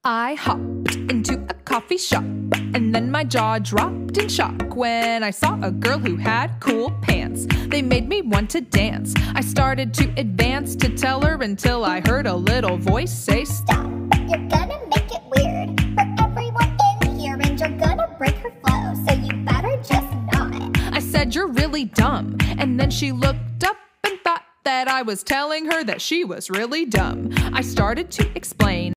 I hopped into a coffee shop, and then my jaw dropped in shock when I saw a girl who had cool pants. They made me want to dance. I started to advance to tell her until I heard a little voice say, "Stop, you're gonna make it weird for everyone in here, and you're gonna break her flow, so you better just not." I said, "You're really dumb." And then she looked up and thought that I was telling her that she was really dumb. I started to explain.